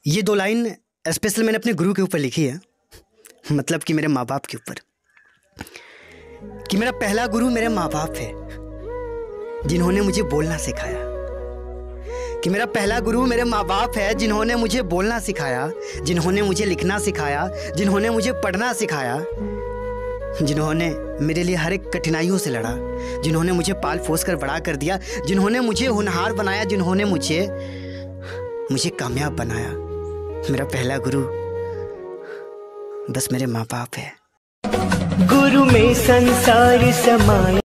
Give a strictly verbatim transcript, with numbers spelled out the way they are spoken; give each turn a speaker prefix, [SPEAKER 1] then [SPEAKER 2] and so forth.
[SPEAKER 1] ये दो line special मैंने अपने गुरु के ऊपर लिखी है, मतलब कि मेरे माँ बाप के ऊपर, कि मेरा पहला गुरु मेरे माँ बाप है जिन्होंने मुझे बोलना सिखाया। कि मेरा पहला गुरु मेरे माँ बाप है जिन्होंने मुझे बोलना सिखाया, जिन्होंने मुझे लिखना सिखाया, जिन्होंने मुझे पढ़ना सिखाया, जिन्होंने मेरे लिए हर एक कठिनाइयों से लड़ा, जिन्होंने मुझे पाल पोस कर बड़ा कर दिया, जिन्होंने मुझे होनहार बनाया, जिन्होंने मुझे मुझे कामयाब बनाया। मेरा पहला गुरु बस मेरे माँ बाप है।
[SPEAKER 2] गुरु में संसार समाया।